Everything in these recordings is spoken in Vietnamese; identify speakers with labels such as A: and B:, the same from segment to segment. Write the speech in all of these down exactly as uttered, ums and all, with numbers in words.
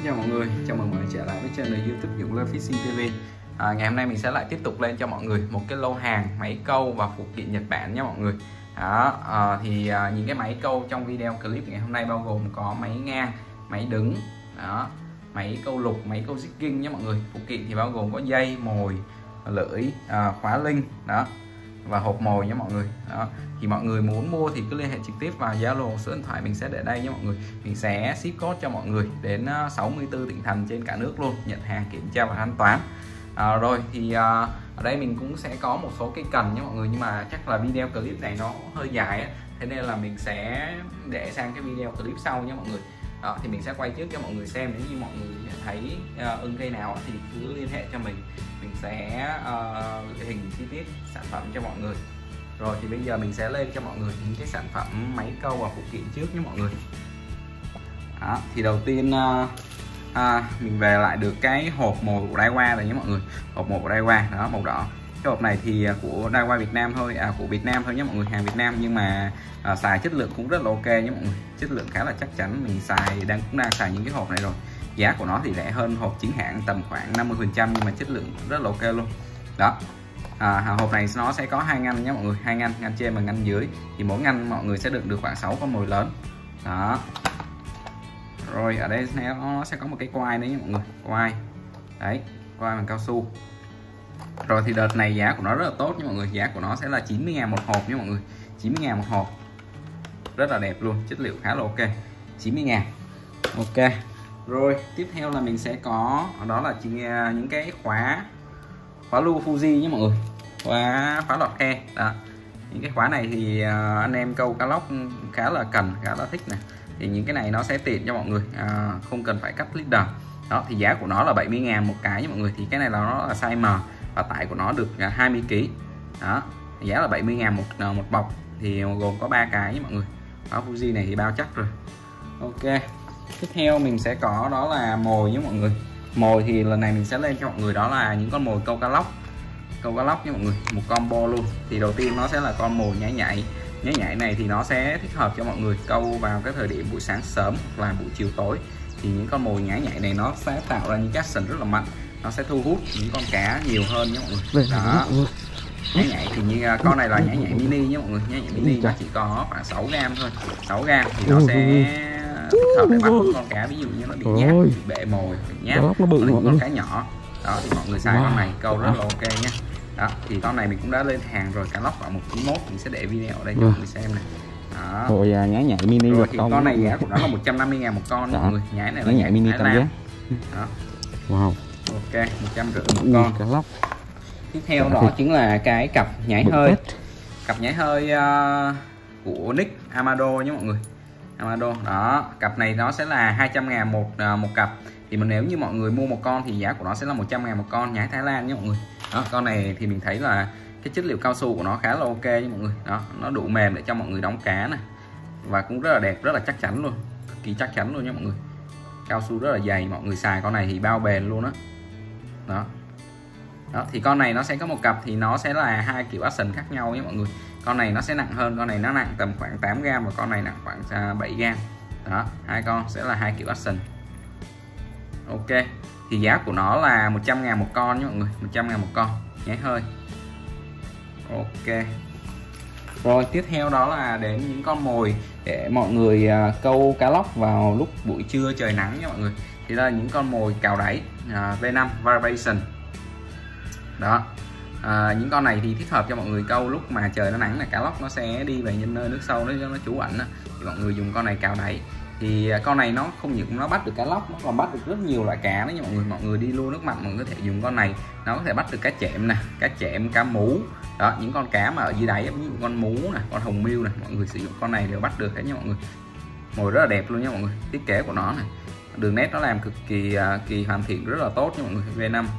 A: chào mọi người, chào mừng mọi người trở lại với channel YouTube Dũng Lê Fishing ti vi. à, Ngày hôm nay mình sẽ lại tiếp tục lên cho mọi người một cái lô hàng máy câu và phụ kiện Nhật Bản nha mọi người. Đó, à, thì à, những cái máy câu trong video clip ngày hôm nay bao gồm có máy ngang, máy đứng, đó, máy câu lục, máy câu jigging nhé mọi người. Phụ kiện thì bao gồm có dây, mồi, lưỡi, à, khóa linh, đó, và hộp mồi nhé mọi người. Đó, thì mọi người muốn mua thì cứ liên hệ trực tiếp vào Zalo, số điện thoại mình sẽ để đây nhé mọi người. Mình sẽ ship code cho mọi người đến sáu mươi tư tỉnh thành trên cả nước luôn, nhận hàng, kiểm tra và thanh toán. À, rồi thì à, ở đây mình cũng sẽ có một số cây cần nhé mọi người, nhưng mà chắc là video clip này nó hơi dài ấy, thế nên là mình sẽ để sang cái video clip sau nhé mọi người. Đó, thì mình sẽ quay trước cho mọi người xem, nếu như mọi người thấy uh, ưng cây nào thì cứ liên hệ cho mình, mình sẽ uh, gửi hình chi tiết sản phẩm cho mọi người. Rồi thì bây giờ mình sẽ lên cho mọi người những cái sản phẩm máy câu và phụ kiện trước nhé mọi người. Đó, thì đầu tiên uh, à, mình về lại được cái hộp mồi của Daiwa rồi nhé mọi người. Hộp mồi của Daiwa đó, màu đỏ. Cái hộp này thì của Daiwa Việt Nam thôi, à, của Việt Nam thôi nhé mọi người, hàng Việt Nam, nhưng mà à, xài chất lượng cũng rất là ok nhé mọi người, chất lượng khá là chắc chắn. Mình xài đang cũng đang xài những cái hộp này rồi. Giá của nó thì rẻ hơn hộp chính hãng tầm khoảng năm mươi phần trăm, nhưng mà chất lượng cũng rất là ok luôn. Đó. À, hộp này nó sẽ có hai ngăn nhé mọi người, hai ngăn, ngăn trên và ngăn dưới. Thì mỗi ngăn mọi người sẽ đựng được khoảng sáu con mồi lớn. Đó. Rồi ở đây nó sẽ có một cái quai đấy nhé mọi người, quai. Đấy, quai bằng cao su. Rồi thì đợt này giá của nó rất là tốt nha mọi người, giá của nó sẽ là chín mươi ngàn một hộp nha mọi người, chín mươi ngàn một hộp. Rất là đẹp luôn, chất liệu khá là ok, chín mươi ngàn. Ok. Rồi, tiếp theo là mình sẽ có đó là những cái khóa khóa lưu Fuji nhé mọi người, khóa khóa lọt khe. Đó. Những cái khóa này thì anh em câu cá lóc khá là cần, khá là thích này. Thì những cái này nó sẽ tiện cho mọi người, à, không cần phải cắt leader. Đó, thì giá của nó là bảy mươi ngàn một cái nhé mọi người. Thì cái này là nó là size M và tải của nó được hai mươi ki lô gam. Đó, giá là bảy mươi ngàn một một bọc, thì gồm có ba cái nhé mọi người. Khóa Fuji này thì bao chắc rồi. Ok. Tiếp theo mình sẽ có đó là mồi nhé mọi người. Mồi thì lần này mình sẽ lên cho mọi người đó là những con mồi câu cá lóc, câu cá lóc nhé mọi người, một combo luôn. Thì đầu tiên nó sẽ là con mồi nhảy nhảy. Nhảy nhảy này thì nó sẽ thích hợp cho mọi người câu vào cái thời điểm buổi sáng sớm hoặc là buổi chiều tối. Thì những con mồi nhảy nhảy này nó sẽ tạo ra những cái action rất là mạnh, nó sẽ thu hút những con cá nhiều hơn nhé mọi người. Đó. Nhảy nhảy thì như con này là nhảy nhảy mini nhé mọi người, nhảy nhảy mini nó chỉ có khoảng sáu gam thôi, sáu gam thì nó sẽ thích hợp để bắt con cá, ví dụ như nó bị nhát, bị bể mồi, bị nhát, nó bự những con cá nhỏ. Đó thì mọi người xài con này câu rất là ok nhé. Đó, thì con này mình cũng đã lên hàng rồi, cá lóc vào một chín mốt, mình sẽ để video ở đây cho mọi người xem này. Đó.
B: Rồi à, nhái nhảy mini
A: rồi thì con, con này giá của nó là một trăm năm mươi ngàn một con mọi người. Nhái này là
B: nhái mini tầm giá.
A: Đó.
B: Wow.
A: Ok, một trăm rưỡi một con.
B: Cá lóc.
A: Tiếp theo đó chính là cái cặp nhái hơi. Cặp nhái hơi uh, của Nick Amado nhé mọi người. Amado. Đó, cặp này nó sẽ là hai trăm ngàn một uh, một cặp. Thì mà nếu như mọi người mua một con thì giá của nó sẽ là một trăm ngàn một con, nhái Thái Lan nhé mọi người. Đó, con này thì mình thấy là cái chất liệu cao su của nó khá là ok nha mọi người. Đó, nó đủ mềm để cho mọi người đóng cá này, và cũng rất là đẹp, rất là chắc chắn luôn, cực kỳ chắc chắn luôn nha mọi người. Cao su rất là dày, mọi người xài con này thì bao bền luôn đó. Đó. Đó, thì con này nó sẽ có một cặp thì nó sẽ là hai kiểu action khác nhau nhé mọi người. Con này nó sẽ nặng hơn, con này nó nặng tầm khoảng tám gam và con này nặng khoảng bảy gam. Đó, hai con sẽ là hai kiểu action. Ok, thì giá của nó là một trăm ngàn một con nhé mọi người, một trăm ngàn một con, nhái hơi. Ok. Rồi tiếp theo đó là đến những con mồi để mọi người uh, câu cá lóc vào lúc buổi trưa trời nắng nha mọi người. Thì đây là những con mồi cào đáy uh, V năm Vibration. Đó. À, những con này thì thích hợp cho mọi người câu lúc mà trời nó nắng, là cá lóc nó sẽ đi về những nơi nước sâu nó nó trú ẩn, thì mọi người dùng con này cào đáy. Thì con này nó không những nó bắt được cá lóc, nó còn bắt được rất nhiều loại cá đấy nha mọi người. Mọi người đi luôn nước mặn mọi người có thể dùng con này, nó có thể bắt được cá chẽm nè, cá chẽm, cá mú. Đó, những con cá mà ở dưới đáy, ví dụ con mú này, con hồng miêu này, mọi người sử dụng con này đều bắt được đấy nha mọi người. Mồi rất là đẹp luôn nha mọi người. Thiết kế của nó này, đường nét nó làm cực kỳ uh, kỳ hoàn thiện, rất là tốt nha mọi người. V năm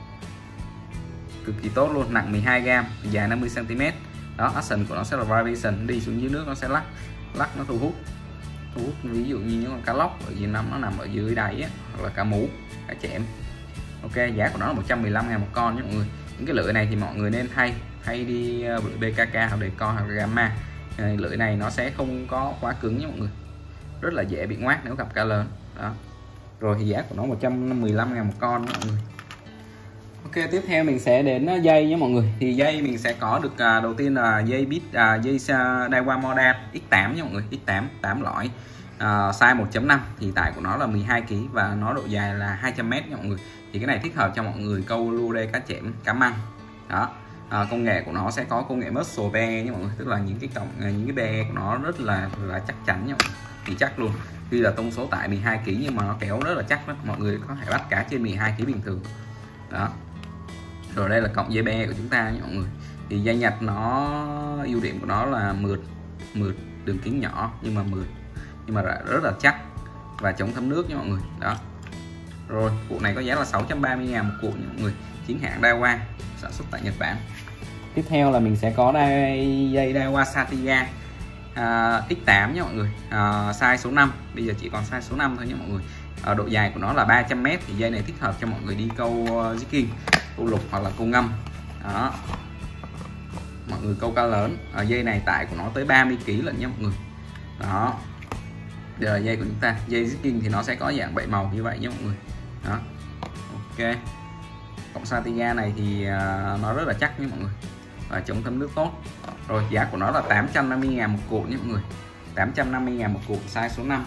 A: cực kỳ tốt luôn, nặng mười hai gam, dài năm mươi xăng ti mét. Đó, action của nó sẽ là vibration, đi xuống dưới nước nó sẽ lắc lắc nó thu hút thu hút ví dụ như những con cá lóc ở dưới nắm nó nằm ở dưới đáy á, hoặc là cá mú, cá chẽm. Ok, giá của nó là một trăm mười lăm ngàn một con nhé mọi người. Những cái lưỡi này thì mọi người nên thay thay đi lưỡi bê ca ca hoặc để con hoặc gamma. Lưỡi này nó sẽ không có quá cứng nhé mọi người, rất là dễ bị ngoác nếu gặp cá lớn. Đó, Rồi thì giá của nó một trăm mười lăm ngàn một con mọi người. Ok, tiếp theo mình sẽ đến dây nhé mọi người. Thì dây mình sẽ có được à, đầu tiên là dây bit à, dây Daiwa Modern X tám nhé mọi người, X tám tám lõi, à, size một chấm năm, thì tải của nó là mười hai ki lô gam và nó độ dài là hai trăm mét nha mọi người. Thì cái này thích hợp cho mọi người câu lô đê cá chẽm, cá măng. Đó. À, công nghệ của nó sẽ có công nghệ muscle bear nha mọi người, tức là những cái cổng những cái be của nó rất là là chắc chắn nha mọi người. Thì chắc luôn. Tuy là tông số tải mười hai ki lô gam nhưng mà nó kéo rất là chắc đó. Mọi người có thể bắt cá trên mười hai ki lô gam bình thường. Đó. Rồi đây là cọng dây be của chúng ta nha mọi người. Thì dây Nhật nó ưu điểm của nó là mượt, mượt đường kính nhỏ nhưng mà mượt nhưng mà rất là chắc và chống thấm nước nha mọi người. Đó. Rồi cuộn này có giá là sáu trăm ba mươi ngàn một cuộn nha mọi người, chính hãng Daiwa, sản xuất tại Nhật Bản. Tiếp theo là mình sẽ có đây dây Daiwa Satiga à, X tám nha mọi người, à, size số năm, bây giờ chỉ còn size số năm thôi nha mọi người. À, độ dài của nó là ba trăm mét, thì dây này thích hợp cho mọi người đi câu uh, jigging, câu lục hoặc là câu ngâm. Đó. Mọi người câu cá lớn. À, dây này tải của nó tới ba mươi ki lô gam lận nha mọi người. Đó. Giờ dây của chúng ta, dây jigging thì nó sẽ có dạng bảy màu như vậy nha mọi người. Đó. Ok. Cọng Satiga này thì uh, nó rất là chắc nha mọi người và chống thấm nước tốt. Rồi giá của nó là tám trăm năm mươi ngàn một cuộn nha mọi người, tám trăm năm mươi ngàn một cuộn, size số năm.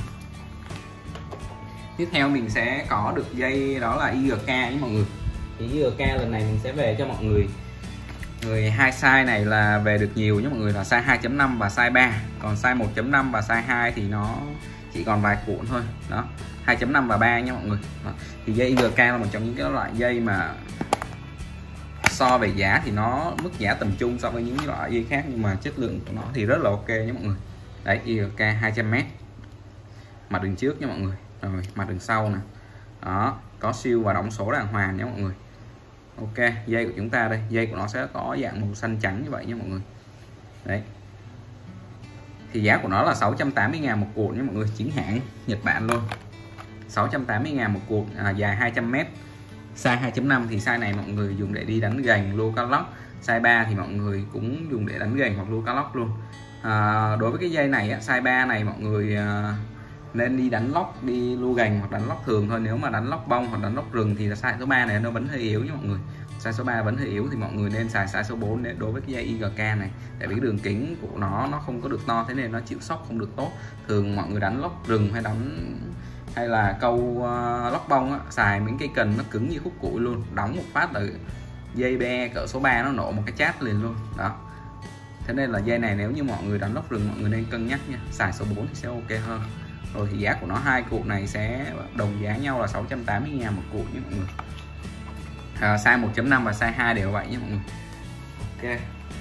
A: Tiếp theo mình sẽ có được dây đó là i giê ca với mọi người. Thì i giê ca lần này mình sẽ về cho mọi người người hai size này là về được nhiều nhé mọi người, là size hai chấm năm và size ba. Còn size một chấm năm và size hai thì nó chỉ còn vài cuộn thôi. Đó, hai chấm năm và ba nha mọi người. Đó. Thì dây i giê ca là một trong những cái loại dây mà so về giá thì nó mức giá tầm trung so với những loại dây khác, nhưng mà chất lượng của nó thì rất là ok nhé mọi người. Đấy, i giê ca hai trăm mét, mặt đường trước nha mọi người, rồi mặt đường sau nè. Đó, có siêu và đóng số đàng hoàng nhé mọi người. Ok, dây của chúng ta đây, dây của nó sẽ có dạng màu xanh trắng như vậy nha mọi người. Đấy. Thì giá của nó là sáu trăm tám mươi ngàn một cuộn nha mọi người, chính hãng Nhật Bản luôn. sáu trăm tám mươi ngàn một cuộn, à, dài hai trăm mét. Size hai chấm năm thì size này mọi người dùng để đi đánh gành, lô cá lóc. Size ba thì mọi người cũng dùng để đánh gành hoặc lô cá lóc luôn. À, đối với cái dây này size ba này mọi người à, nên đi đánh lóc, đi lô gành hoặc đánh lóc thường thôi. Nếu mà đánh lóc bông hoặc đánh lóc rừng thì size số ba này nó vẫn hơi yếu nha mọi người. Size số ba vẫn hơi yếu thì mọi người nên xài size số bốn đối với cái dây i giê ca này. Tại vì đường kính của nó nó không có được to, thế nên nó chịu sóc không được tốt. Thường mọi người đánh lóc rừng hay đánh hay là câu uh, lóc bông á, xài những cây cần nó cứng như khúc củi luôn, đóng một phát là dây be cỡ số ba nó nổ một cái chát liền luôn. Đó. Thế nên là dây này nếu như mọi người đánh lóc rừng mọi người nên cân nhắc nha, xài số bốn thì sẽ ok hơn. Rồi thì giá của nó hai cuộn này sẽ đồng giá nhau là sáu trăm tám mươi ngàn một cuộn nhé mọi người. À, size một chấm năm và size hai đều vậy nhé mọi người. Ok.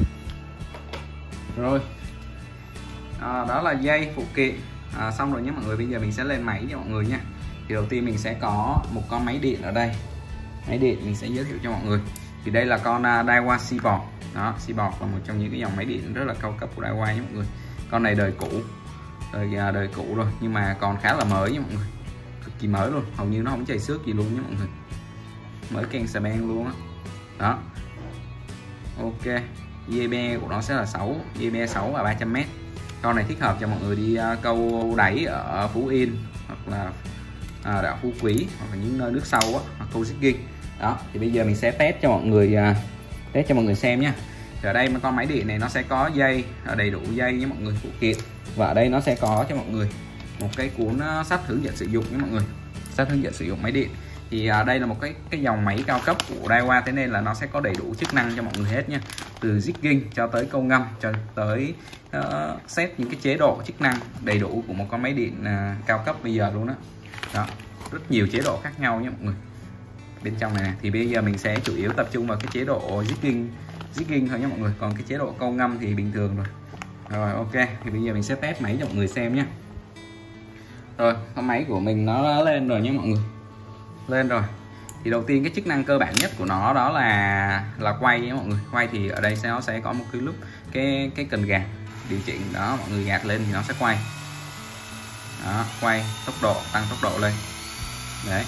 A: Rồi. À, đó là dây phụ kiện. À, xong rồi nhé mọi người, bây giờ mình sẽ lên máy cho mọi người nha. Thì đầu tiên mình sẽ có một con máy điện ở đây. Máy điện mình sẽ giới thiệu cho mọi người. Thì đây là con uh, Daiwa Seaboard. Đó, Seaboard là một trong những cái dòng máy điện rất là cao cấp của Daiwa nhé mọi người. Con này đời cũ, đời uh, đời cũ rồi nhưng mà còn khá là mới nha mọi người, cực kỳ mới luôn, hầu như nó không chảy xước gì luôn nhé mọi người, mới ken xà beng luôn á. Đó. Ok, dây be của nó sẽ là sáu, dây be sáu và ba trăm mét. Con này thích hợp cho mọi người đi uh, câu đáy ở Phú Yên hoặc là uh, đảo Phú Quý hoặc là những nơi nước sâu á, hoặc câu jigging. Đó, thì bây giờ mình sẽ test cho mọi người uh, test cho mọi người xem nha. Thì ở đây con máy điện này nó sẽ có dây, đầy đủ dây với mọi người, phụ kiện, và ở đây nó sẽ có cho mọi người một cái cuốn sách hướng dẫn sử dụng với mọi người, sách hướng dẫn sử dụng máy điện. Thì uh, đây là một cái cái dòng máy cao cấp của Daiwa, thế nên là nó sẽ có đầy đủ chức năng cho mọi người hết nha, từ jigging cho tới câu ngâm cho tới uh, set những cái chế độ chức năng đầy đủ của một con máy điện uh, cao cấp bây giờ luôn đó. Đó, rất nhiều chế độ khác nhau nhé mọi người. Bên trong này thì bây giờ mình sẽ chủ yếu tập trung vào cái chế độ jigging jigging thôi nhé mọi người, còn cái chế độ câu ngâm thì bình thường rồi. Rồi ok, thì bây giờ mình sẽ test máy cho mọi người xem nhé. Rồi, con máy của mình nó lên rồi nhé mọi người, lên rồi. Thì đầu tiên cái chức năng cơ bản nhất của nó đó là là quay nhé mọi người. Quay thì ở đây sẽ nó sẽ có một cái lúc cái cái cần gạt điều chỉnh đó, mọi người gạt lên thì nó sẽ quay. Đó, quay tốc độ, tăng tốc độ lên. Đấy.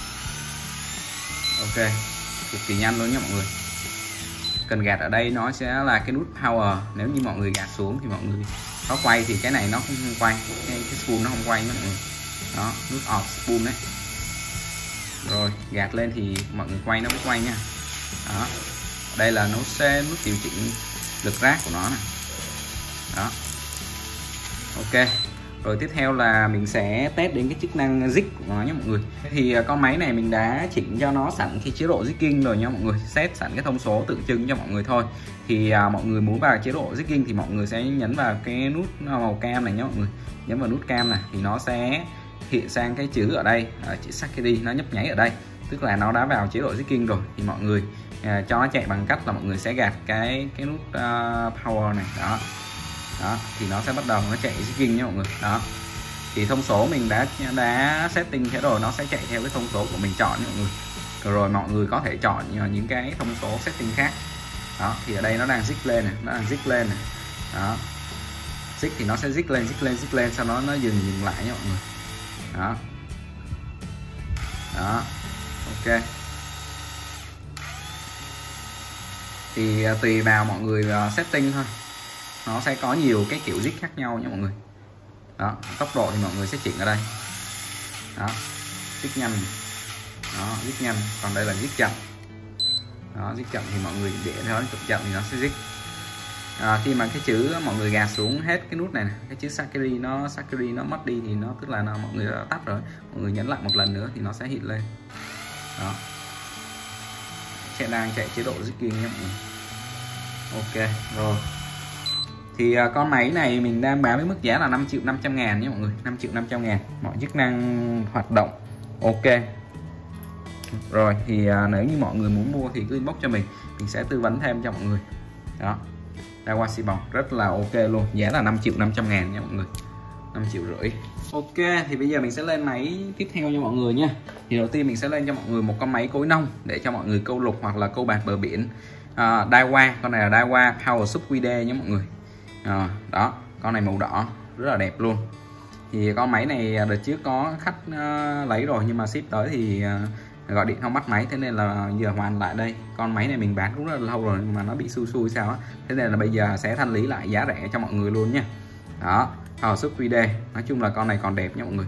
A: Ok, cực kỳ nhanh luôn nhé mọi người. Cần gạt ở đây nó sẽ là cái nút power, nếu như mọi người gạt xuống thì mọi người có quay thì cái này nó không quay, cái, cái spool nó không quay nhé mọi người. Đó, nút off spool đấy. Rồi gạt lên thì mọi người quay nó mới quay nha. Đó, đây là nút C, nút điều chỉnh lực rác của nó này. Đó, ok. Rồi tiếp theo là mình sẽ test đến cái chức năng zig của nó nhé mọi người. Thì con máy này mình đã chỉnh cho nó sẵn cái chế độ zigging rồi nha mọi người, set sẵn cái thông số tượng trưng cho mọi người thôi. Thì à, mọi người muốn vào chế độ zigging thì mọi người sẽ nhấn vào cái nút màu cam này nhé mọi người, nhấn vào nút cam này thì nó sẽ hiện sang cái chữ ở đây, à, chữ Sakiri nó nhấp nháy ở đây, tức là nó đã vào chế độ zigging rồi. Thì mọi người à, cho nó chạy bằng cách là mọi người sẽ gạt cái cái nút uh, power này. Đó, đó thì nó sẽ bắt đầu nó chạy zigging nhé mọi người. Đó, thì thông số mình đã đã setting thế rồi, nó sẽ chạy theo cái thông số của mình chọn nhé mọi người. Rồi, rồi mọi người có thể chọn những cái thông số setting khác. Đó, thì ở đây nó đang zig lên này, nó đang zig lên này. Đó, zig thì nó sẽ zig lên, zig lên, zig lên, sau đó nó dừng dừng lại nhé mọi người. Đó, đó, ok. Thì tùy vào mọi người setting thôi, nó sẽ có nhiều cái kiểu zig khác nhau nha mọi người. Đó, tốc độ thì mọi người sẽ chỉnh ở đây. Đó, zig nhanh, đó, zig nhanh, còn đây là zig chậm. Đó, zig chậm thì mọi người để theo chậm chậm thì nó sẽ zig. À, khi mà cái chữ mọi người gạt xuống hết cái nút này, này cái chữ Sakiri nó Sakiri nó mất đi thì nó tức là nó, mọi người đã tắt rồi. Mọi người nhấn lại một lần nữa thì nó sẽ hiện lên. Đó, sẽ đang chạy chế độ zigging nhé mọi người. Ok rồi. Thì uh, con máy này mình đang bán với mức giá là năm triệu năm trăm ngàn nhé mọi người, năm triệu năm trăm ngàn, mọi chức năng hoạt động ok. Rồi thì uh, nếu như mọi người muốn mua thì cứ inbox cho mình, mình sẽ tư vấn thêm cho mọi người. Đó, Daiwa Sibon rất là ok luôn, giá là năm triệu năm trăm ngàn nha mọi người, năm triệu rưỡi. Ok, thì bây giờ mình sẽ lên máy tiếp theo cho mọi người nha. Thì đầu tiên mình sẽ lên cho mọi người một con máy cối nông để cho mọi người câu lục hoặc là câu bạt bờ biển. uh, Daiwa, con này là Daiwa Power Sub quy đê nhé mọi người. À, đó, con này màu đỏ rất là đẹp luôn. Thì con máy này đợt trước có khách uh, lấy rồi nhưng mà ship tới thì uh, gọi điện không bắt máy, thế nên là giờ hoàn lại đây. Con máy này mình bán cũng rất là lâu rồi nhưng mà nó bị xui xui sao á, thế nên là bây giờ sẽ thanh lý lại giá rẻ cho mọi người luôn nha. Đó, Power Sub quy đê, nói chung là con này còn đẹp nha mọi người.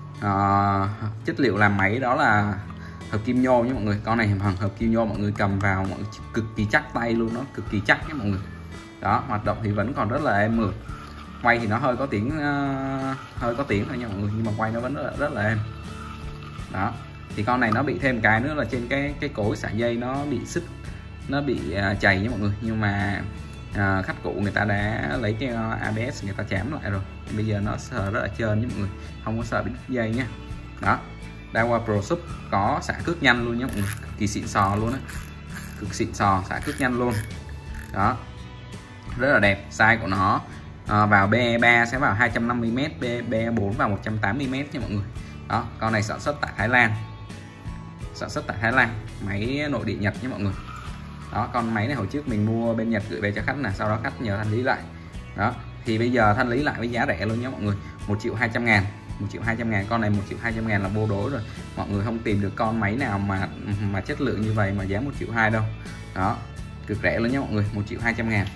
A: Uh, chất liệu làm máy đó là hợp kim nhôm nha mọi người, con này bằng hợp kim nhôm, mọi người cầm vào mọi người cực kỳ chắc tay luôn, nó cực kỳ chắc nha mọi người. Đó, hoạt động thì vẫn còn rất là êm mượt, quay thì nó hơi có tiếng uh, hơi có tiếng thôi nha mọi người, nhưng mà quay nó vẫn rất là, rất là êm. Đó, thì con này nó bị thêm cái nữa là trên cái cái cối sợi dây nó bị xích, nó bị uh, chày nha mọi người, nhưng mà uh, khách cũ người ta đã lấy cái a bê ét người ta chám lại rồi, bây giờ nó sờ rất là trơn nha mọi người, không có sợ bị đứt dây nhé. Đó, Daiwa Pro Sub có xả cước nhanh luôn nhé mọi người, cực kỳ xịn sò luôn á, cực xịn sò, xả cước nhanh luôn. Đó, rất là đẹp. Size của nó à, vào B E ba sẽ vào hai trăm năm mươi mét, B E bốn vào một trăm tám mươi mét nha mọi người. Đó, con này sản xuất tại Thái Lan, sản xuất tại Thái Lan, máy nội địa Nhật nhé mọi người. Đó, con máy này hồi trước mình mua bên Nhật gửi về cho khách nè, sau đó khách nhờ thanh lý lại. Đó, thì bây giờ thanh lý lại với giá rẻ luôn nhé mọi người, một triệu hai trăm ngàn, một triệu hai trăm ngàn. Con này một triệu hai trăm ngàn là vô đối rồi, mọi người không tìm được con máy nào mà mà chất lượng như vậy mà giá một triệu hai đâu. Đó, cực rẻ luôn nhé mọi người, một triệu hai trăm ngàn.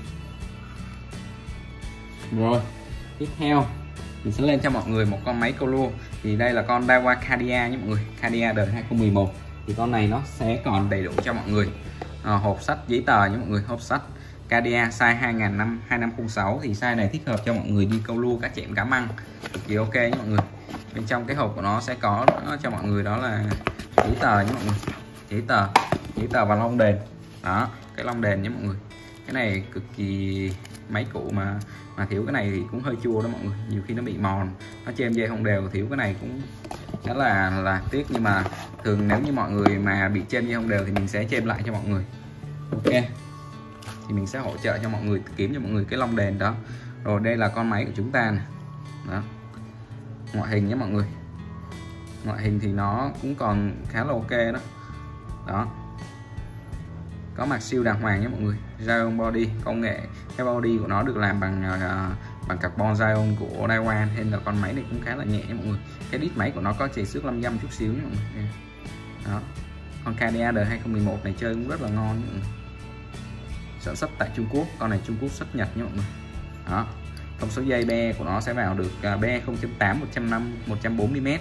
A: Rồi, tiếp theo mình sẽ lên cho mọi người một con máy câu lua. Thì đây là con Daiwa Cadia nhé mọi người, Cadia đời hai không một một. Thì con này nó sẽ còn đầy đủ cho mọi người à, hộp sách giấy tờ nhé mọi người, hộp sách Cadia size hai nghìn năm hai năm không sáu. Thì size này thích hợp cho mọi người đi câu lua, cá chẽm, cá măng, cực kỳ ok nhé mọi người. Bên trong cái hộp của nó sẽ có cho mọi người đó là giấy tờ nhé mọi người, giấy tờ giấy tờ và lông đèn. Đó, cái lông đèn nhé mọi người, cái này cực kỳ máy cũ mà mà thiếu cái này thì cũng hơi chua đó mọi người, nhiều khi nó bị mòn, nó chêm dây không đều, thiếu cái này cũng khá là là tiếc. Nhưng mà thường nếu như mọi người mà bị chêm dây không đều thì mình sẽ chêm lại cho mọi người. Ok, thì mình sẽ hỗ trợ cho mọi người, kiếm cho mọi người cái lông đèn đó. Rồi đây là con máy của chúng ta này. Đó, ngoại hình nhé mọi người, ngoại hình thì nó cũng còn khá là ok đó. Đó, có mặt siêu đàng hoàng nhé mọi người, Zion body, công nghệ cái body của nó được làm bằng uh, bằng carbon Zion của Daiwa, nên là con máy này cũng khá là nhẹ nhé mọi người. Cái đít máy của nó có chảy xước năm dăm chút xíu nhé mọi người. Đó, con Cadia đời hai không một một này chơi cũng rất là ngon nhé mọi người. Sản xuất tại Trung Quốc, con này Trung Quốc xuất Nhật nhé mọi người. Đó, thông số dây be của nó sẽ vào được uh, be không chấm tám, một trăm năm, một trăm bốn mươi mét.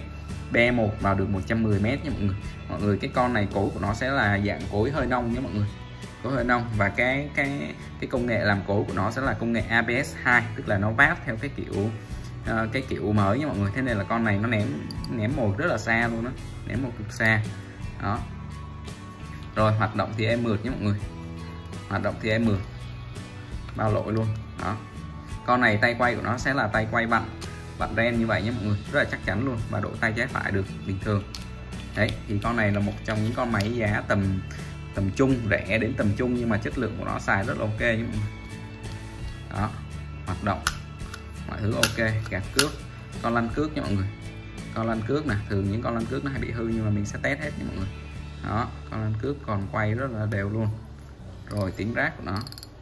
A: bê một vào được một trăm mười mét nha mọi người. Mọi người cái con này cối của nó sẽ là dạng cối hơi nông nha mọi người, cối hơi nông, và cái cái cái công nghệ làm cối của nó sẽ là công nghệ a bê ét hai, tức là nó vát theo cái kiểu uh, cái kiểu mới nha mọi người. Thế nên là con này nó ném ném mồi rất là xa luôn đó, ném một cực xa đó. Rồi hoạt động thì em mượt nhé mọi người, hoạt động thì em mượt bao lội luôn đó. Con này tay quay của nó sẽ là tay quay vặn vặn ren như vậy nhé mọi người, rất là chắc chắn luôn, và độ tay trái phải được bình thường. Đấy thì con này là một trong những con máy giá tầm tầm trung, rẻ đến tầm trung, nhưng mà chất lượng của nó xài rất là ok nhé mọi người. Đó, hoạt động mọi thứ ok, gạt cước, con lăn cước nha mọi người, con lăn cước nè, thường những con lăn cước nó hay bị hư nhưng mà mình sẽ test hết nha mọi người. Đó, con lăn cước còn quay rất là đều luôn. Rồi tiếng rác của nó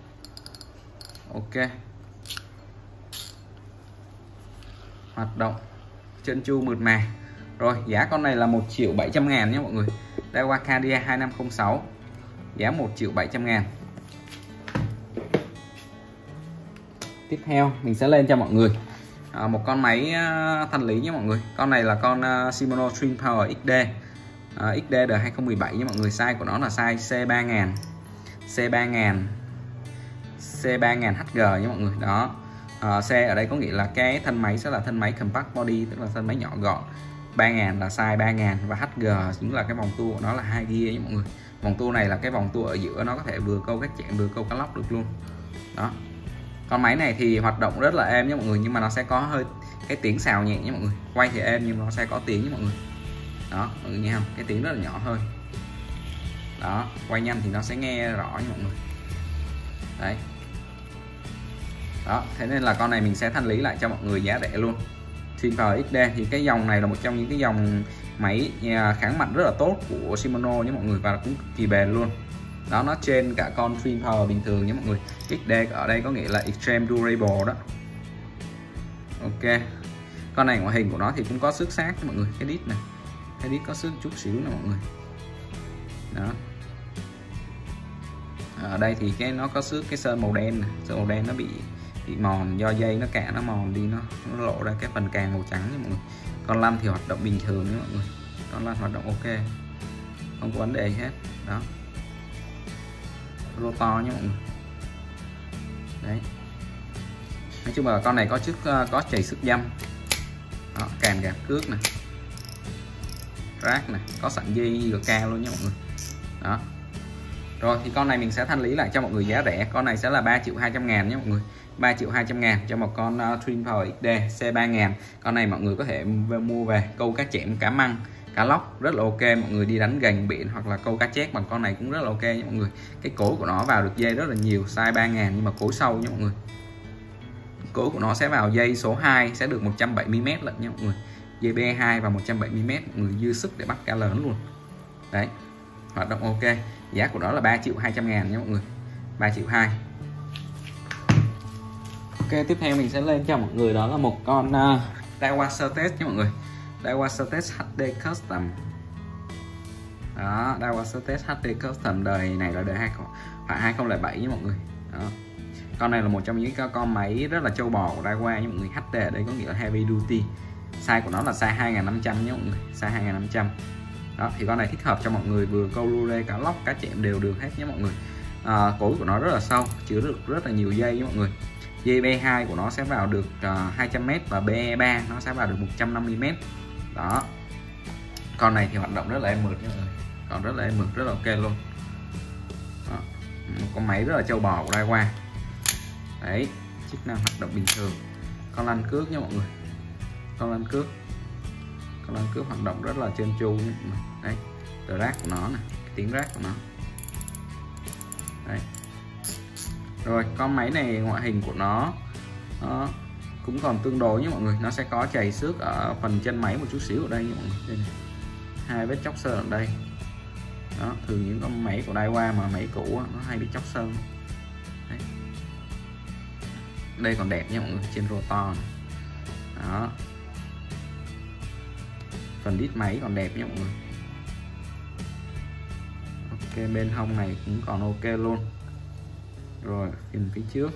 A: ok, hoạt động chân chu mượt mà. Rồi giá con này là một triệu bảy trăm ngàn nhé mọi người, Daiwa Cadia hai năm không sáu, giá một triệu bảy trăm ngàn. Tiếp theo mình sẽ lên cho mọi người à, một con máy uh, thanh lý nhé mọi người. Con này là con uh, Shimano Twin Power ích đê uh, ích đê đời hai không một bảy nhé mọi người. Size của nó là size C ba nghìn, C ba nghìn, C ba nghìn hát giê nhé mọi người. Đó, uh, C ở đây có nghĩa là cái thân máy sẽ là thân máy compact body, tức là thân máy nhỏ gọn. Ba nghìn là size ba nghìn, và hát giê chính là cái vòng tua của nó là hai gear nhé mọi người. Vòng tua này là cái vòng tua ở giữa, nó có thể vừa câu các chạm vừa câu cá lóc được luôn. Đó, con máy này thì hoạt động rất là êm nhé mọi người, nhưng mà nó sẽ có hơi cái tiếng xào nhẹ nhé mọi người. Quay thì êm nhưng mà nó sẽ có tiếng nhé mọi người. Đó, mọi người nghe không? Cái tiếng rất là nhỏ thôi. Đó, quay nhanh thì nó sẽ nghe rõ nha mọi người. Đấy. Đó, thế nên là con này mình sẽ thanh lý lại cho mọi người giá rẻ luôn. Twin Power ích đê thì cái dòng này là một trong những cái dòng máy kháng mạnh rất là tốt của Shimano nhé mọi người, và cũng cực kỳ bền luôn. Đó, nó trên cả con Twin Power bình thường nhé mọi người. ích đê ở đây có nghĩa là Extreme Durable đó. Ok, con này ngoại hình của nó thì cũng có xước sát mọi người, cái đít này, cái đít có xước chút xíu nè mọi người. Đó, ở đây thì cái nó có xước cái sơn màu đen này. Sơn màu đen nó bị bị mòn do dây nó cạn, nó mòn đi, nó, nó lộ ra cái phần càng màu trắng nha mọi người. Con lăn thì hoạt động bình thường nhé mọi người, con lăn hoạt động ok, không có vấn đề gì hết. Đó, rotor nhé mọi người. Đấy, nói chung là con này có chức có chảy sức dăm. Đó, càng gạt cước này, rác này, có sẵn dây giê ca luôn nhé mọi người. Đó, rồi thì con này mình sẽ thanh lý lại cho mọi người giá rẻ. Con này sẽ là ba triệu hai trăm ngàn nhé mọi người, ba triệu hai trăm ngàn cho một con uh, Twin Power ích đê C ba nghìn. Con này mọi người có thể mua về câu cá chẽm, cá măng, cá lóc rất là ok. Mọi người đi đánh gành biển hoặc là câu cá chép bằng con này cũng rất là ok nha mọi người. Cái cối của nó vào được dây rất là nhiều, size ba nghìn nhưng mà cối sâu nha mọi người. Cối của nó sẽ vào dây số hai sẽ được một trăm bảy mươi mét lận nha mọi người. Dây B hai và một trăm bảy mươi mét, mọi người dư sức để bắt cá lớn luôn. Đấy, hoạt động ok. Giá của nó là ba triệu hai trăm ngàn nha mọi người, ba triệu hai. Ok, tiếp theo mình sẽ lên cho mọi người đó là một con uh, Daiwa Certes nha mọi người. Daiwa Certes hát đê Custom. Đó, Daiwa Certes hát đê Custom đời này là đời hai không không bảy nha mọi người. Đó, con này là một trong những cái con máy rất là châu bò của Daiwa nha mọi người. hát đê ở đây có nghĩa là Heavy Duty. Size của nó là size hai nghìn năm trăm nhé mọi người, size hai nghìn năm trăm. Đó, thì con này thích hợp cho mọi người vừa câu lu rê, cá lóc, cá chẽm đều được hết nhé mọi người. À, cối của nó rất là sâu, chứa được rất là nhiều dây nhé mọi người. Dây B hai của nó sẽ vào được uh, hai trăm mét, và B ba nó sẽ vào được một trăm năm mươi mét. Đó, con này thì hoạt động rất là êm mượt nhé mọi người, còn rất là êm mượt, rất là ok luôn. Đó, một con máy rất là châu bò của Daiwa. Đấy, chức năng hoạt động bình thường. Con lăn cước nhé mọi người, con lăn cước, con lăn cước hoạt động rất là trơn tru. Đấy, tờ rác của nó này, tiếng rác của nó. Đấy. Rồi, con máy này ngoại hình của nó, nó cũng còn tương đối nhé mọi người. Nó sẽ có chày xước ở phần chân máy một chút xíu ở đây nhé mọi người. Đây này, hai vết chóc sơn ở đây. Đó, thường những con máy của Daiwa mà máy cũ nó hay bị chóc sơn. Đấy, đây còn đẹp nha mọi người, trên rotor này. Đó, phần đít máy còn đẹp nha mọi người. Ok, bên hông này cũng còn ok luôn. Rồi, phần phía trước.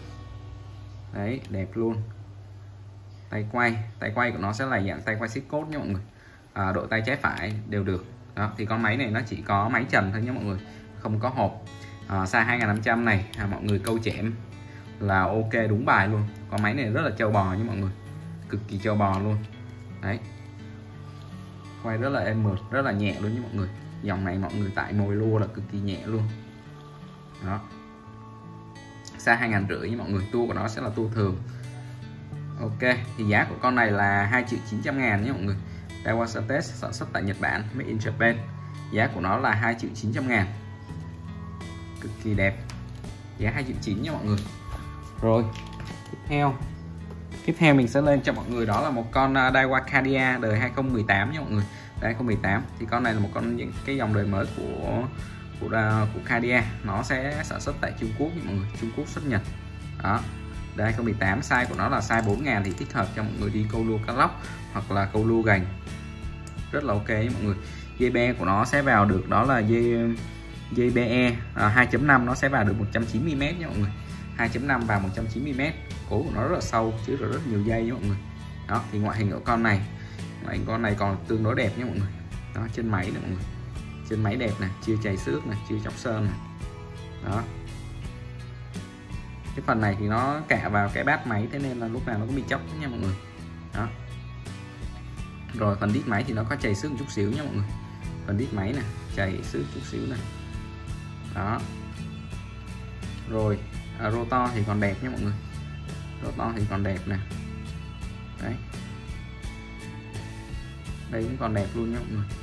A: Đấy, đẹp luôn. Tay quay, tay quay của nó sẽ là dạng tay quay xích cốt nha mọi người. à, độ tay trái phải đều được. Đó, thì con máy này nó chỉ có máy trần thôi nhé mọi người, không có hộp. à, size hai nghìn năm trăm này à, mọi người câu chẽm là ok, đúng bài luôn. Con máy này rất là trâu bò nha mọi người, cực kỳ trâu bò luôn. Đấy, quay rất là êm mượt, rất là nhẹ luôn nha mọi người. Dòng này mọi người tại mồi lua là cực kỳ nhẹ luôn. Đó, size hai nghìn rưỡi nha mọi người. Tua của nó sẽ là tua thường. Ok, thì giá của con này là hai triệu chín trăm ngàn nhé mọi người. Daiwa Certes sản xuất tại Nhật Bản, made in Japan. Giá của nó là hai triệu chín trăm ngàn, cực kỳ đẹp. Giá hai triệu chín nha mọi người. Rồi, tiếp theo Tiếp theo mình sẽ lên cho mọi người đó là một con Daiwa Cadia đời hai không một tám nha mọi người. Đời hai không một tám thì con này là một con những cái dòng đời mới của của của Cadia. Nó sẽ sản xuất tại Trung Quốc nha mọi người, Trung Quốc xuất Nhật. Đó, đời hai không một tám, size của nó là size bốn nghìn, thì thích hợp cho mọi người đi câu lua cá lóc hoặc là câu lua gành, rất là ok mọi người. Dây be của nó sẽ vào được đó là dây dây be à, hai chấm năm, nó sẽ vào được một trăm chín mươi mét nha mọi người. hai chấm năm vào một trăm chín mươi mét. Cổ của nó rất là sâu, chứa được rất nhiều dây nha mọi người. Đó, thì ngoại hình của con này, ngoại hình con này còn tương đối đẹp nha mọi người. Đó, chân máy này mọi người, chân máy đẹp này, chưa chảy xước này, chưa chóc sơn này. Đó, cái phần này thì nó cả vào cái bát máy, thế nên là lúc nào nó cũng bị chóc nha mọi người. Đó, rồi phần đít máy thì nó có chảy xước một chút xíu nha mọi người. Phần đít máy này chảy xước chút xíu này. Đó, rồi à, rotor thì còn đẹp nha mọi người. Rotor thì còn đẹp nè. Đấy, đây cũng còn đẹp luôn nha mọi người.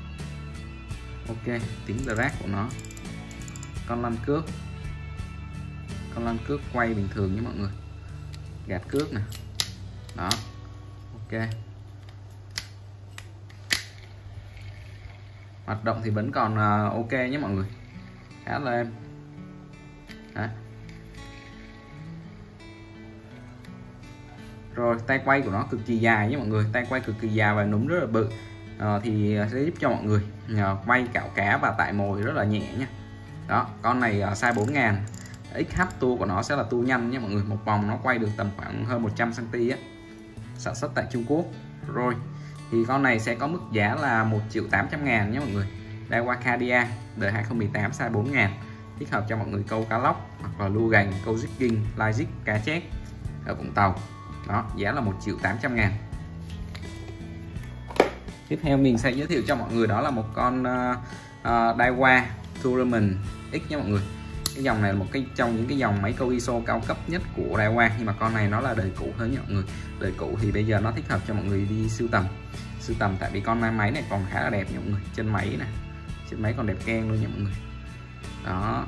A: Ok, tính drag của nó, con lăn cước, con lăn cước quay bình thường nha mọi người, gạt cước nè. Đó, ok. Hoạt động thì vẫn còn uh, ok nhé mọi người, khá là êm. Đấy. Rồi tay quay của nó cực kỳ dài nhé mọi người, tay quay cực kỳ dài và núm rất là bự. à, thì sẽ giúp cho mọi người uh, quay cạo cá và tại mồi rất là nhẹ nhé. Đó, con này uh, size bốn nghìn, ích hát tua của nó sẽ là tua nhanh nhé mọi người. Một vòng nó quay được tầm khoảng hơn một trăm xăng ti mét á, sản xuất tại Trung Quốc. Rồi thì con này sẽ có mức giá là một triệu tám trăm ngàn nhé mọi người. Daiwa Cadia đời hai không một tám, size bốn nghìn, thích hợp cho mọi người câu cá lóc hoặc là lua gành, câu jigging, live jig, cá chép ở Vũng Tàu. Đó, giá là một triệu tám trăm ngàn. Tiếp theo mình sẽ giới thiệu cho mọi người đó là một con uh, uh, Daiwa Tournament X nha mọi người. Cái dòng này là một cái trong những cái dòng máy câu i ét o cao cấp nhất của Daiwa, nhưng mà con này nó là đời cũ hơn nha mọi người. Đời cũ thì bây giờ nó thích hợp cho mọi người đi sưu tầm, sưu tầm tại vì con máy này còn khá là đẹp nha mọi người. Chân máy này, chân máy còn đẹp keng luôn nha mọi người. Đó,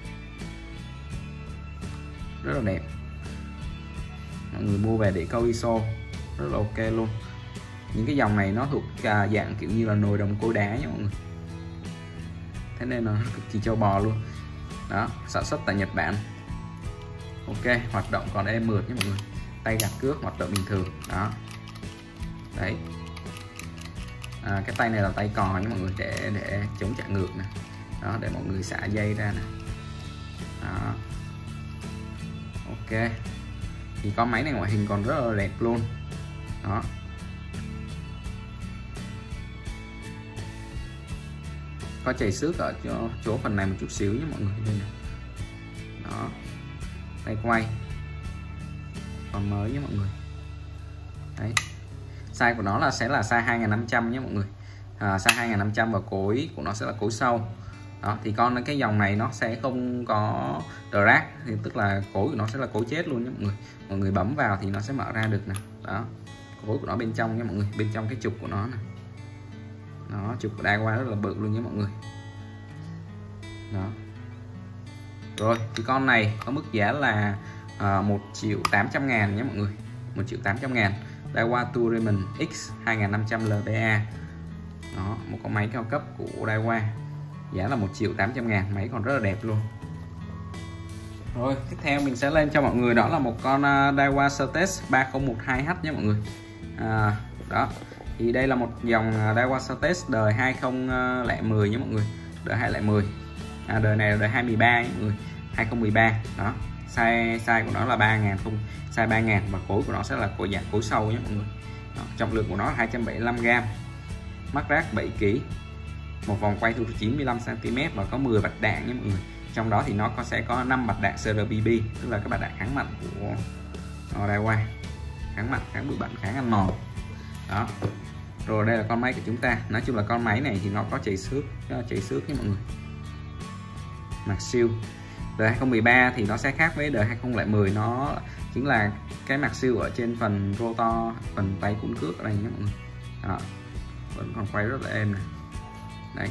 A: rất là đẹp. Mọi người mua về để câu i ét o rất là ok luôn. Những cái dòng này nó thuộc à, dạng kiểu như là nồi đồng cối đá nha mọi người, thế nên là nó cực kỳ trâu bò luôn. Đó, sản xuất tại Nhật Bản. Ok, hoạt động còn êm mượt nhé mọi người, tay gạt cước hoạt động bình thường. Đó, đấy, à, cái tay này là tay cò nha mọi người, để để chống chạy ngược nè. Đó, để mọi người xả dây ra nè. Đó, ok. Thì con máy này ngoại hình còn rất là đẹp luôn. Đó, có chảy xước ở chỗ, chỗ phần này một chút xíu nhé mọi người. Đây này. Đó, tay quay còn mới nhé mọi người. Đấy, size của nó là sẽ là size hai nghìn năm trăm nhé mọi người. à, size hai nghìn năm trăm và cối của nó sẽ là cối sâu. Đó, thì con cái dòng này nó sẽ không có drag, thì tức là cối của nó sẽ là cối chết luôn nhé mọi người. Mọi người bấm vào thì nó sẽ mở ra được nè. Đó, cối của nó bên trong nhé mọi người, bên trong cái trục của nó nè. Đó, trục của Daiwa rất là bự luôn nhé mọi người. Đó, rồi thì con này có mức giá là uh, một triệu tám trăm ngàn nhé mọi người. Một triệu tám trăm ngàn. Daiwa Tournament X hai nghìn năm trăm lờ pê a. Đó, một con máy cao cấp của Daiwa, giá là một triệu tám trăm ngàn. Máy còn rất là đẹp luôn. Rồi tiếp theo mình sẽ lên cho mọi người đó là một con uh, Daiwa Certes ba không một hai H nhé mọi người. à, Đó, thì đây là một dòng Daiwa Certes đời hai không không không nhé mọi người, đời hai không một không. À, đời này là đời hai mươi ba nhé mọi người, hai không một ba. Đó, size size của nó là ba nghìn, không size ba nghìn, và cối của nó sẽ là cối dạng cối sâu nhé mọi người. Đó, trọng lượng của nó là hai trăm bảy mươi lăm gam. mắc rác bảy ki lô gam, một vòng quay thu chín mươi lăm xăng ti mét và có mười bạch đạn nha mọi người. Trong đó thì nó có sẽ có năm bạch đạn xê rờ bê bê, tức là các bạch đạn kháng mạnh của Daiwa, kháng mạnh, kháng bụi bẩn, kháng ăn mòn. Đó. Rồi đây là con máy của chúng ta. Nói chung là con máy này thì nó có chảy xước, chảy xước nha mọi người. Mặt siêu. Đời hai không một ba thì nó sẽ khác với đời hai không không một, nó chính là cái mặt siêu ở trên phần rotor, phần tay cuốn cước ở đây nhé mọi người. Đó. Vẫn còn quay rất là êm này. Đấy.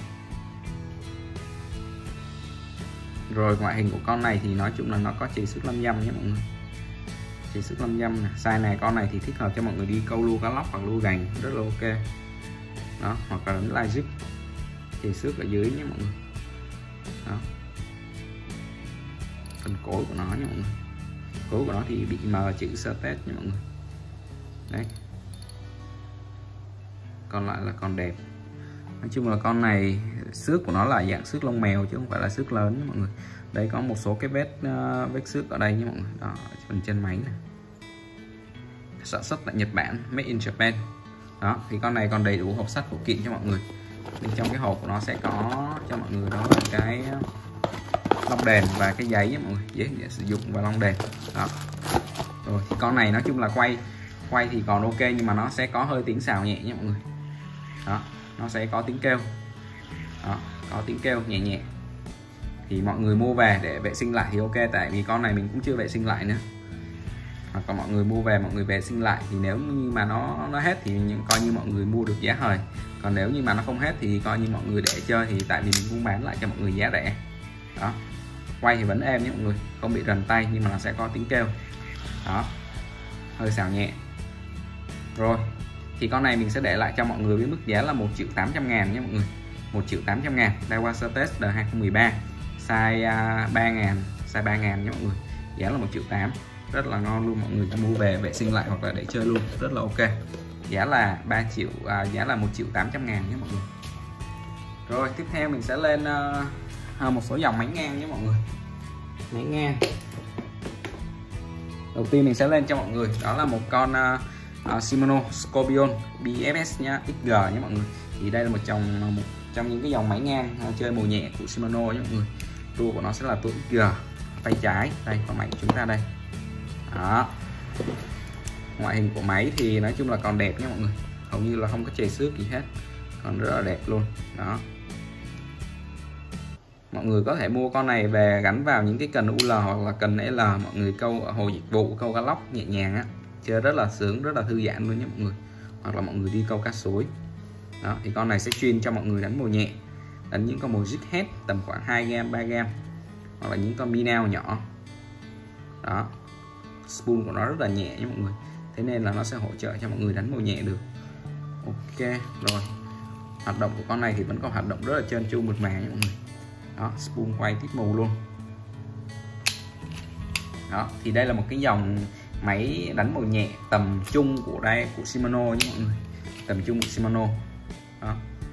A: Rồi ngoại hình của con này thì nói chung là nó có chảy xước năm dăm nhé mọi người. Chảy xước năm dăm này. Size này con này thì thích hợp cho mọi người đi câu lua cá lóc hoặc lua gành rất là ok. Đó, hoặc là đánh live jig. Chảy xước ở dưới nhé mọi người. Đó. Phần cối của nó nha mọi người. Cối của nó thì bị mờ chữ Certes nha mọi người. Đấy. Còn lại là con đẹp. Nói chung là con này xước của nó là dạng xước lông mèo chứ không phải là xước lớn nha mọi người. Đây có một số cái vết uh, vết xước ở đây nha mọi người. Đó, phần chân máy này. Sản xuất tại Nhật Bản, made in Japan. Đó, thì con này còn đầy đủ hộp sắt phụ kiện cho mọi người. Bên trong cái hộp của nó sẽ có cho mọi người đó là cái lông đèn và cái giấy nha mọi người, giấy để sử dụng và lông đèn. Đó. Rồi thì con này nói chung là quay quay thì còn ok, nhưng mà nó sẽ có hơi tiếng xào nhẹ nha mọi người. Đó, nó sẽ có tiếng kêu. Đó, có tiếng kêu nhẹ nhẹ. Thì mọi người mua về để vệ sinh lại thì ok, tại vì con này mình cũng chưa vệ sinh lại nữa. Hoặc là mọi người mua về mọi người vệ sinh lại thì nếu như mà nó nó hết thì coi như mọi người mua được giá hời. Còn nếu như mà nó không hết thì coi như mọi người để chơi, thì tại vì mình cũng bán lại cho mọi người giá rẻ. Đó. Quay thì vẫn êm nhé mọi người, không bị rần tay nhưng mà nó sẽ có tiếng kêu. Đó. Hơi xào nhẹ. Rồi, thì con này mình sẽ để lại cho mọi người với mức giá là một triệu tám trăm ngàn nhé mọi người. một triệu tám trăm ngàn. Daiwa Certes đời hai không một ba. Size uh, ba ngàn, size ba ngàn nhé mọi người. Giá là một triệu tám. Rất là ngon luôn, mọi người đã mua về vệ sinh lại hoặc là để chơi luôn, rất là ok. Giá là ba triệu, à, giá là một triệu tám trăm ngàn nhé mọi người. Rồi tiếp theo mình sẽ lên uh, một số dòng máy ngang nhé mọi người. Máy ngang. Đầu tiên mình sẽ lên cho mọi người đó là một con uh, uh, Shimano Scorpion bê ép ét nhá, ích giê nhé mọi người. Thì đây là một trong một trong những cái dòng máy ngang uh, chơi mùa nhẹ của Shimano nhé mọi người. Tua của nó sẽ là tua ích giê, tay trái, đây con máy của chúng ta đây. Đó. Ngoại hình của máy thì nói chung là còn đẹp nha mọi người, hầu như là không có chảy xước gì hết, còn rất là đẹp luôn. Đó. Mọi người có thể mua con này về gắn vào những cái cần u lờ hoặc là cần ét lờ, mọi người câu ở hồ dịch vụ, câu cá lóc nhẹ nhàng á, chơi rất là sướng, rất là thư giãn luôn nhé mọi người. Hoặc là mọi người đi câu cá suối. Đó, thì con này sẽ chuyên cho mọi người đánh mồi nhẹ, đánh những con mồi jig head tầm khoảng hai gam, ba gam, hoặc là những con minnow nhỏ. Đó. Spool của nó rất là nhẹ nha mọi người, thế nên là nó sẽ hỗ trợ cho mọi người đánh mồi nhẹ được. Ok rồi, hoạt động của con này thì vẫn còn hoạt động rất là trơn tru mượt mà nha mọi người. Đó, spool quay tít mù luôn. Đó, thì đây là một cái dòng máy đánh mồi nhẹ tầm trung của đây của Shimano nha mọi người, tầm trung của Shimano. Đó.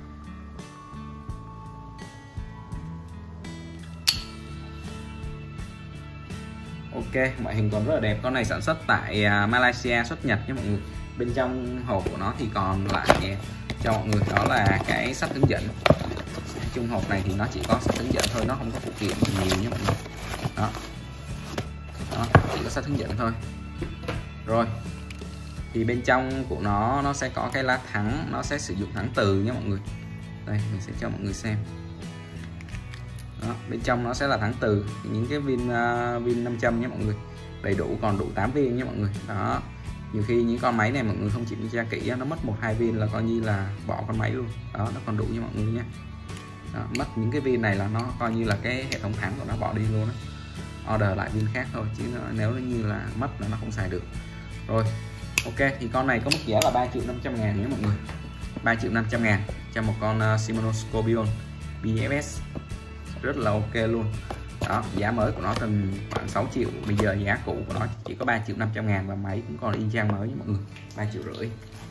A: Ok, ngoại hình còn rất là đẹp. Con này sản xuất tại uh, Malaysia, xuất Nhật nhé mọi người. Bên trong hộp của nó thì còn lại cho mọi người đó là cái sách hướng dẫn. Trong hộp này thì nó chỉ có sách hướng dẫn thôi, nó không có phụ kiện nhiều nhé mọi người. Đó. Đó, chỉ có sách hướng dẫn thôi. Rồi. Thì bên trong của nó nó sẽ có cái lá thắng, nó sẽ sử dụng thắng từ nhé mọi người. Đây, mình sẽ cho mọi người xem. Đó, bên trong nó sẽ là thắng từ, những cái viên uh, viên nam châm nhé mọi người, đầy đủ, còn đủ tám viên nhé mọi người. Đó, nhiều khi những con máy này mọi người không kiểm tra kỹ, nó mất một hai viên là coi như là bỏ con máy luôn. Đó, nó còn đủ cho mọi người nhé. Đó, mất những cái viên này là nó coi như là cái hệ thống thắng của nó bỏ đi luôn đó. Order lại viên khác thôi, chứ nó, nếu như là mất là nó không xài được. Rồi, ok, thì con này có mức giá là ba triệu năm trăm ngàn nhé mọi người. ba triệu năm trăm ngàn cho một con uh, Shimano Scorpion bê ép ét, rất là ok luôn. Đó, giá mới của nó tầm khoảng sáu triệu, bây giờ giá cũ của nó chỉ có ba triệu năm trăm ngàn và máy cũng còn y chang mới nhé mọi người, ba triệu rưỡi.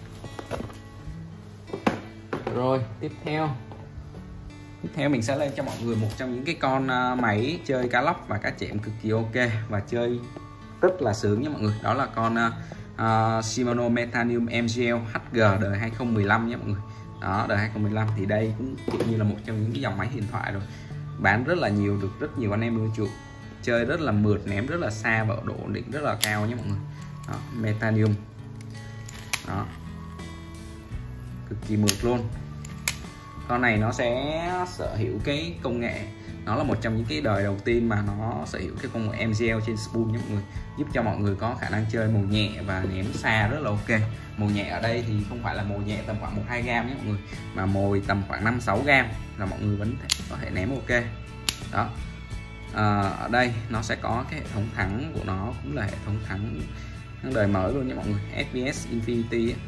A: Rồi tiếp theo tiếp theo mình sẽ lên cho mọi người một trong những cái con máy chơi cá lóc và cá chẽm cực kỳ ok và chơi rất là sướng nha mọi người. Đó là con uh, Shimano Metanium em giê lờ hát giê đời hai không một năm nha mọi người. đó, đời hai không một năm. Thì đây cũng cũng như là một trong những cái dòng máy huyền thoại rồi, bán rất là nhiều, được rất nhiều anh em ưa chuộng, chơi rất là mượt, ném rất là xa và độ ổn định rất là cao nhé mọi người. Đó, Metanium đó, cực kỳ mượt luôn. Con này nó sẽ sở hữu cái công nghệ, nó là một trong những cái đời đầu tiên mà nó sở hữu cái công nghệ em giê lờ trên spool nhé mọi người, giúp cho mọi người có khả năng chơi mồi nhẹ và ném xa rất là ok. Mồi nhẹ ở đây thì không phải là mồi nhẹ tầm khoảng một hai gam nhé mọi người, mà mồi tầm khoảng năm sáu gam là mọi người vẫn có thể ném ok. Đó, à, ở đây nó sẽ có cái hệ thống thắng của nó, cũng là hệ thống thắng đời mới luôn nha mọi người, ét bê ét Infinity ấy.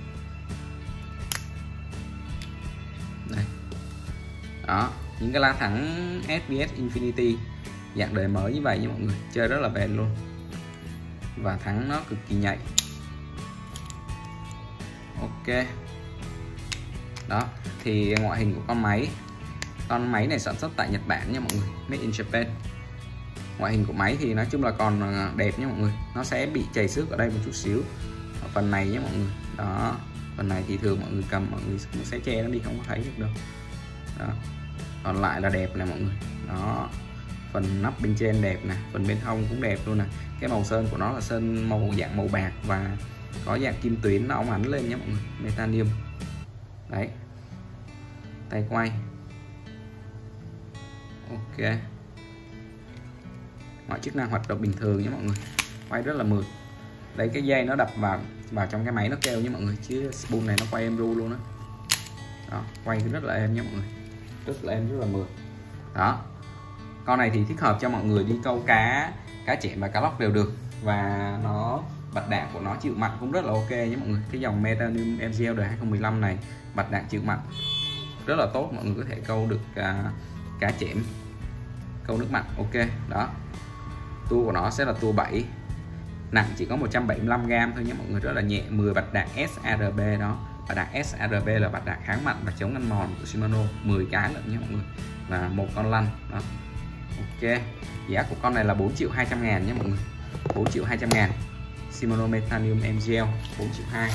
A: Đây. Đó, những cái la thắng ét bê ét Infinity dạng đời mới như vậy nha mọi người, chơi rất là bền luôn và thắng nó cực kỳ nhạy. Ok, đó thì ngoại hình của con máy con máy này sản xuất tại Nhật Bản nha mọi người, made in Japan. Ngoại hình của máy thì nói chung là còn đẹp nha mọi người, nó sẽ bị chảy xước ở đây một chút xíu ở phần này nhé mọi người. Đó, phần này thì thường mọi người cầm mọi người cũng sẽ che nó đi, không có thấy được đâu. Đó, còn lại là đẹp nè mọi người. Đó, phần nắp bên trên đẹp nè, phần bên hông cũng đẹp luôn nè. Cái màu sơn của nó là sơn màu dạng màu bạc và có dạng kim tuyến nó óng ánh lên nhé mọi người, Metanium. Đấy, tay quay ok, mọi chức năng hoạt động bình thường nhé mọi người, quay rất là mượt. Đấy, cái dây nó đập vào vào trong cái máy nó kêu nhé mọi người, chứ spool này nó quay êm ru luôn đó. Đó, quay rất là êm nhé mọi người, rất là êm, rất là mượt. Đó, con này thì thích hợp cho mọi người đi câu cá cá chẽm và cá lóc đều được, và nó bạch đạn của nó chịu mặn cũng rất là ok nhé mọi người. Cái dòng Metanium em giê lờ đời hai không một năm này bạch đạn chịu mặn rất là tốt, mọi người có thể câu được uh, cá chẽm, câu nước mặn ok. Đó, tua của nó sẽ là tua bảy, nặng chỉ có một trăm bảy mươi lăm gam thôi nhé mọi người, rất là nhẹ. Mười bạch đạn ét a rờ bê đó, bạch đạn ét a rờ bê là bạch đạn kháng mặn và chống ăn mòn của Shimano, mười cái lận nhé mọi người, và một con lăn. Đó, ok, giá của con này là bốn triệu hai trăm ngàn nhé mọi người, bốn triệu hai trăm ngàn. Shimano Metanium em giê lờ bốn triệu hai.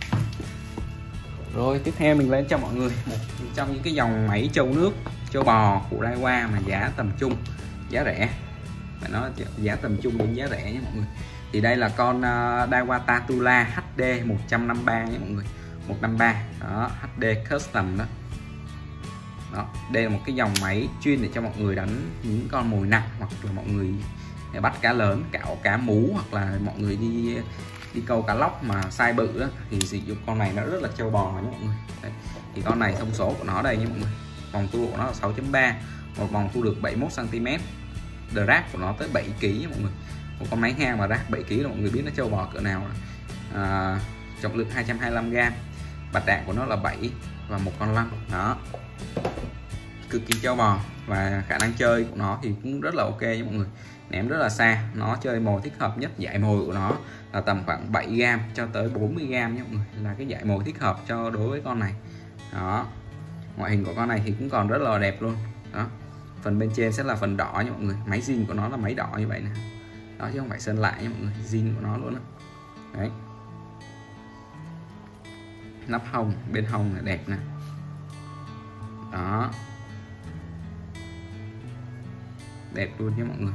A: Rồi tiếp theo mình lên cho mọi người một trong những cái dòng máy trâu nước, trâu bò của Daiwa mà giá tầm trung, giá rẻ, phải nói giá tầm trung đến giá rẻ nhé mọi người. Thì đây là con uh, Daiwa Tatula hát đê một trăm năm mươi ba nhé mọi người, một trăm năm mươi ba đó, hát đê custom đó. Đó, đây là một cái dòng máy chuyên để cho mọi người đánh những con mồi nặng, hoặc là mọi người để bắt cá lớn, cạo cá mú, hoặc là mọi người đi đi câu cá lóc mà size bự đó, thì sử dụng con này nó rất là trâu bò nhé mọi người. Đây, thì con này thông số của nó đây nhé mọi người, vòng tua của nó là sáu chấm ba, một vòng thu được bảy mươi mốt xăng ti mét, drag của nó tới bảy ki lô gam nhé mọi người. Một con máy hang mà rác bảy ki lô gam là mọi người biết nó trâu bò cỡ nào rồi. À, trọng lượng hai trăm hai mươi lăm gam, bạch đạn của nó là bảy và một con lăn. Đó, cực kỳ trâu bò, và khả năng chơi của nó thì cũng rất là ok nha mọi người, ném rất là xa. Nó chơi mồi thích hợp nhất, dải mồi của nó là tầm khoảng bảy gam cho tới bốn mươi gam nhé mọi người, là cái dải mồi thích hợp cho đối với con này. Đó, ngoại hình của con này thì cũng còn rất là đẹp luôn. Đó, phần bên trên sẽ là phần đỏ nha mọi người, máy zin của nó là máy đỏ như vậy nè. Đó, chứ không phải sơn lại nha mọi người, zin của nó luôn đó. Đấy, nắp hông bên hông là đẹp nè. Đó, đẹp luôn nha mọi người.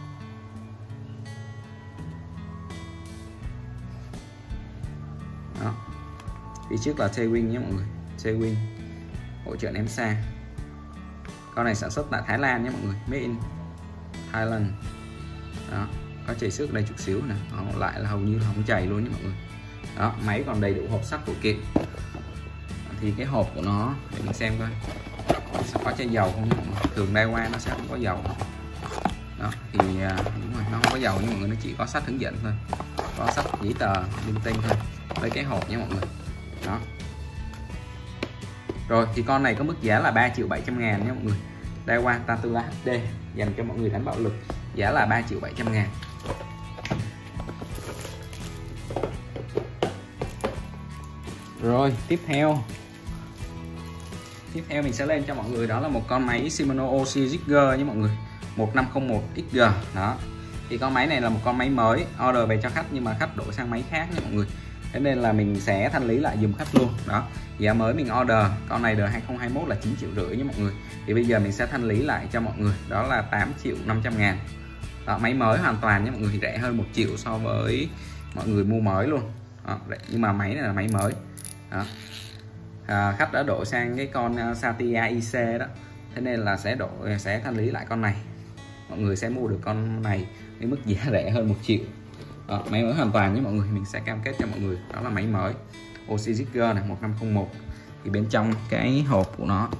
A: Đó, phía trước là tailwheel nhé mọi người, tailwheel hỗ trợ ném xa. Con này sản xuất tại Thái Lan nhé mọi người, made in Thailand. Đó, có chảy xước đây chút xíu nè, đó, lại là hầu như là không chảy luôn nhé mọi người. Đó, máy còn đầy đủ hộp sắt phụ kiện. Thì cái hộp của nó để mình xem coi sẽ có chai dầu không nhé mọi người. Thường Daiwa nó sẽ không có dầu. Đó, thì đúng rồi, nó không có dầu nhưng mọi người, nó chỉ có sách hướng dẫn thôi, có sách giấy tờ linh tinh thôi với cái hộp nha mọi người. Đó, rồi thì con này có mức giá là ba triệu bảy trăm ngàn nhé mọi người. Daiwa Tatula hát đê dành cho mọi người đánh bạo lực, giá là ba triệu bảy trăm ngàn. Rồi tiếp theo tiếp theo mình sẽ lên cho mọi người đó là một con máy Shimano Oshi Jigger nhé mọi người, một năm không một ích giê. Đó, thì con máy này là một con máy mới order về cho khách, nhưng mà khách đổi sang máy khác nha mọi người. thế nên là mình sẽ thanh lý lại giùm khách luôn. Đó, giá mới mình order con này đời hai không hai mốt là chín triệu rưỡi nha mọi người, thì bây giờ mình sẽ thanh lý lại cho mọi người đó là tám triệu năm trăm ngàn. Đó, máy mới hoàn toàn nha mọi người, thì rẻ hơn một triệu so với mọi người mua mới luôn. Đó, nhưng mà máy này là máy mới. Đó. À, khách đã đổi sang cái con Satia i xê đó, thế nên là sẽ đổi sẽ thanh lý lại con này, mọi người sẽ mua được con này với mức giá rẻ hơn một triệu. Đó, máy mới hoàn toàn với mọi người, mình sẽ cam kết cho mọi người đó là máy mới Oxy Zigger này một năm không một. Thì bên trong cái hộp của nó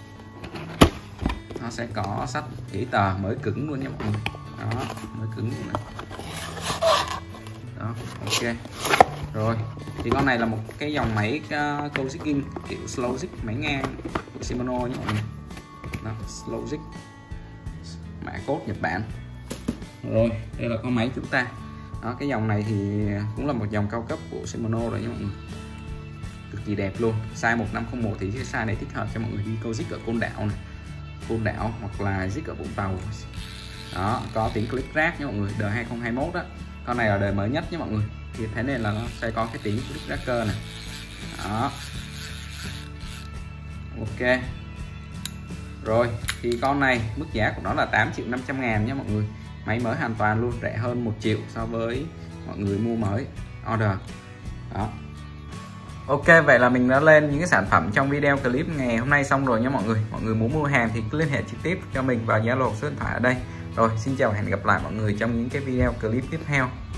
A: nó sẽ có sách giấy tờ mới cứng luôn nha mọi người. Đó, mới cứng luôn này. Đó, ok. Rồi, thì con này là một cái dòng máy uh, Kojikin kiểu slow jig, máy ngang của Shimano nhé mọi người. Đó, slow jig, mã code Nhật Bản. Rồi, đây là con máy chúng ta. Đó, cái dòng này thì cũng là một dòng cao cấp của Shimano rồi nha mọi người, cực kỳ đẹp luôn. Size một năm không một thì cái size này thích hợp cho mọi người đi câu jig ở Côn Đảo này, Côn Đảo hoặc là jig ở Vũng Tàu. Đó, có tiếng click rack nha mọi người, đời hai không hai mốt đó. Con này là đời mới nhất nha mọi người, thì thế nên là nó sẽ có cái tiếng click tracker này. Đó, ok. Rồi, thì con này mức giá của nó là tám triệu năm trăm ngàn nha mọi người, máy mới hoàn toàn luôn, rẻ hơn một triệu so với mọi người mua mới order. Đó, ok. Vậy là mình đã lên những cái sản phẩm trong video clip ngày hôm nay xong rồi nha mọi người. Mọi người muốn mua hàng thì cứ liên hệ trực tiếp cho mình vào Zalo số điện thoại ở đây. Rồi, xin chào và hẹn gặp lại mọi người trong những cái video clip tiếp theo.